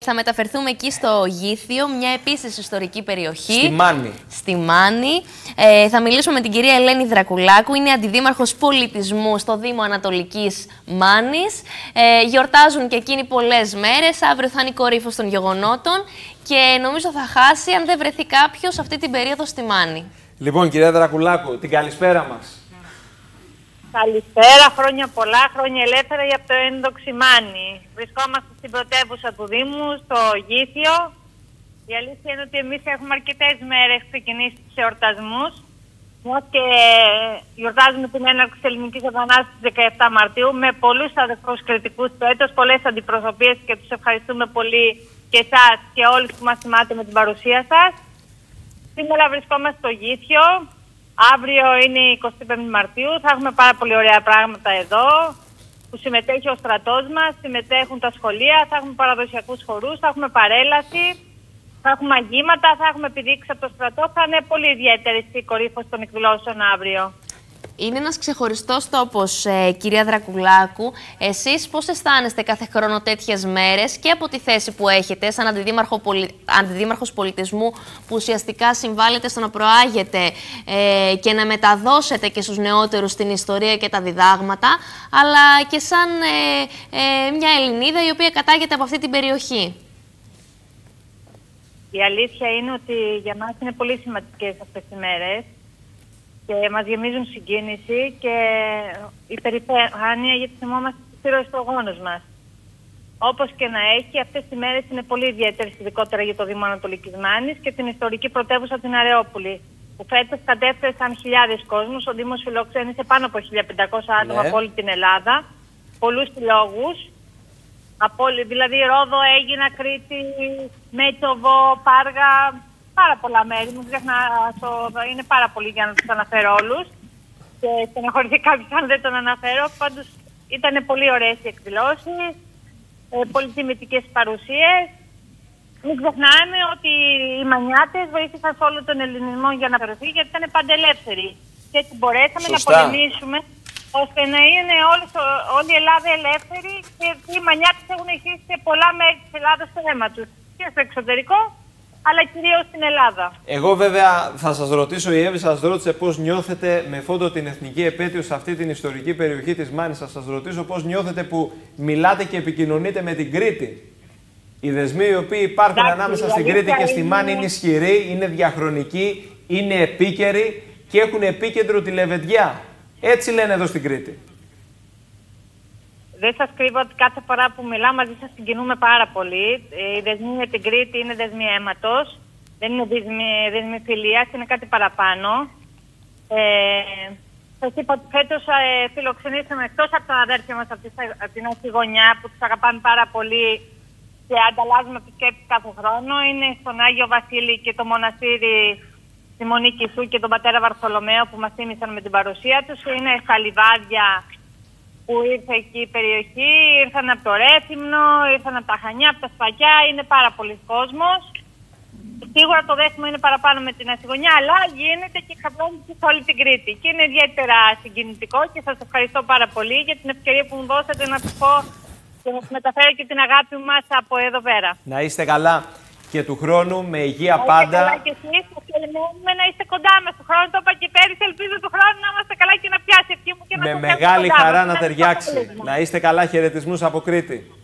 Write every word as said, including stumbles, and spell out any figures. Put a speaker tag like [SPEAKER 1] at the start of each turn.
[SPEAKER 1] θα μεταφερθούμε εκεί στο Γήθιο, μια επίσης ιστορική περιοχή.
[SPEAKER 2] Στη Μάνη.
[SPEAKER 1] Στη Μάνη. Ε, θα μιλήσουμε με την κυρία Ελένη Δρακουλάκου, είναι αντιδήμαρχος πολιτισμού στο Δήμο Ανατολικής Μάνης. Ε, γιορτάζουν και εκείνοι πολλές μέρες, αύριο θα είναι η κορύφωση των γεγονότων και νομίζω θα χάσει αν δεν βρεθεί κάποιος αυτή την περίοδο στη Μάνη.
[SPEAKER 2] Λοιπόν, κυρία Δρακουλάκου, την καλησπέρα μας.
[SPEAKER 3] Καλησπέρα, χρόνια πολλά, χρόνια ελεύθερα για το ένδοξη Μάνη. Βρισκόμαστε στην πρωτεύουσα του Δήμου, στο Γήθιο. Η αλήθεια είναι ότι εμείς έχουμε αρκετές μέρες ξεκινήσει τους εορτασμούς. Μιας και γιορτάζουμε την έναρξη της Ελληνικής Επανάστασης δεκαεπτά Μαρτίου με πολλούς αδερφούς κριτικούς του έτος, πολλές αντιπροσωπείες και τους ευχαριστούμε πολύ και εσάς και όλους που μας θυμάται με την παρουσία σας. Σήμερα βρισκόμαστε στο Γήθιο. Αύριο είναι η εικοστή πέμπτη Μαρτίου, θα έχουμε πάρα πολύ ωραία πράγματα εδώ, που συμμετέχει ο στρατός μας, συμμετέχουν τα σχολεία, θα έχουμε παραδοσιακούς χορούς, θα έχουμε παρέλαση, θα έχουμε αγγίματα, θα έχουμε επιδείξει από το στρατό, θα είναι πολύ ιδιαίτερη η κορύφωση των εκδηλώσεων αύριο.
[SPEAKER 1] Είναι ένας ξεχωριστός τόπος, ε, κυρία Δρακουλάκου. Εσείς πώς αισθάνεστε κάθε χρόνο τέτοιες μέρες και από τη θέση που έχετε σαν αντιδήμαρχο πολι... αντιδήμαρχος πολιτισμού, που ουσιαστικά συμβάλλετε στο να προάγετε ε, και να μεταδώσετε και στους νεότερους την ιστορία και τα διδάγματα, αλλά και σαν ε, ε, μια Ελληνίδα η οποία κατάγεται από αυτή την περιοχή.
[SPEAKER 3] Η αλήθεια είναι ότι για μας είναι πολύ σημαντικές αυτές τις μέρες και μας γεμίζουν συγκίνηση και υπερηφάνεια γιατί θυμόμαστε τους ήρωες του αγώνος μας. Όπως και να έχει, αυτές οι μέρες είναι πολύ ιδιαίτερες, ειδικότερα για το Δήμο Ανατολικής Μάνης και την ιστορική πρωτεύουσα την Αρεόπολη, που φέτος κατέφθασαν χιλιάδες κόσμους. Ο Δήμος φιλοξένησε πάνω από χίλια πεντακόσια άτομα
[SPEAKER 2] ναι.
[SPEAKER 3] από όλη την Ελλάδα, πολλούς συλλόγους. Από, δηλαδή Ρόδο, Αίγινα, Κρήτη, Μέτσοβο, Πάργα, πάρα πολλά μέρη. Μου ξεχνάσω, είναι πάρα πολύ για να τους αναφέρω όλους. Και στεναχωρηθεί κάποιος αν δεν τον αναφέρω. Πάντως ήταν πολύ ωραίες οι εκδηλώσεις, ε, πολύ τιμητικές παρουσίες. Μην ξεχνάμε ότι οι Μανιάτες βοήθησαν σε όλο τον ελληνισμό για να περωθεί, γιατί ήταν πάντα ελεύθεροι. Και έτσι μπορέσαμε
[SPEAKER 2] Σωστά.
[SPEAKER 3] να πολεμήσουμε ώστε να είναι όλες, όλη η Ελλάδα ελεύθερη και οι Μανιάτες έχουν ζήσει σε πολλά μέρη της Ελλάδας στο αίμα τους. Και στο εξωτερικό, αλλά κυρίως στην Ελλάδα.
[SPEAKER 2] Εγώ βέβαια θα σας ρωτήσω, η Εύη σας ρώτησε πώς νιώθετε με φόντο την εθνική επέτειο σε αυτή την ιστορική περιοχή της Μάνης. Θα σας ρωτήσω πώς νιώθετε που μιλάτε και επικοινωνείτε με την Κρήτη. Οι δεσμοί οι οποίοι υπάρχουν
[SPEAKER 3] Εντάξει,
[SPEAKER 2] ανάμεσα στην Κρήτη και στη
[SPEAKER 3] είναι...
[SPEAKER 2] Μάνη είναι ισχυροί, είναι διαχρονικοί, είναι επίκαιροι και έχουν επίκεντρο τη Λεβεντιά. Έτσι λένε εδώ στην Κρήτη.
[SPEAKER 3] Δεν σας κρύβω ότι κάθε φορά που μιλάω μαζί σας συγκινούμε πάρα πολύ. Οι δεσμοί με την Κρήτη είναι δεσμοί αίματος. Δεν είναι δεσμοί, δεσμοί φιλίας, είναι κάτι παραπάνω. Ε, σας είπα ότι φέτος ε, φιλοξενήσαμε εκτός από τα αδέρφια μας από, από την άλλη γωνιά που τους αγαπάμε πάρα πολύ και ανταλλάζουμε επισκέψεις κάθε χρόνο. Είναι στον Άγιο Βασίλη και το μοναστήρι τη Μονή Κισού και τον πατέρα Βαρθολομαίο που μας θύμισαν με την παρουσία τους. Είναι στα Λιβάδια που ήρθε εκεί η περιοχή, ήρθαν από το Ρέθυμνο, ήρθαν από τα Χανιά, από τα Σφακιά, είναι πάρα πολλοί κόσμος. Σίγουρα το δέσιμο είναι παραπάνω με την Ασυγωνιά, αλλά γίνεται και ξαπλώνεται σε όλη την Κρήτη. Και είναι ιδιαίτερα συγκινητικό και σας ευχαριστώ πάρα πολύ για την ευκαιρία που μου δώσατε να σας πω και να σας μεταφέρω και την αγάπη μας από εδώ πέρα.
[SPEAKER 2] Να είστε καλά και του χρόνου, με υγεία
[SPEAKER 3] να
[SPEAKER 2] πάντα.
[SPEAKER 3] Καλά και εσείς, περιμένουμε να είστε κοντά μας του χρόνου. Το είπα και πέρυσι, ελπίζω του χρόνου να είμαστε καλά και να πιάσει ευχή μου και να
[SPEAKER 2] Με
[SPEAKER 3] σας
[SPEAKER 2] μεγάλη
[SPEAKER 3] κοντά
[SPEAKER 2] χαρά
[SPEAKER 3] μας.
[SPEAKER 2] να ταιριάξει. Να είστε καλά, χαιρετισμούς από Κρήτη.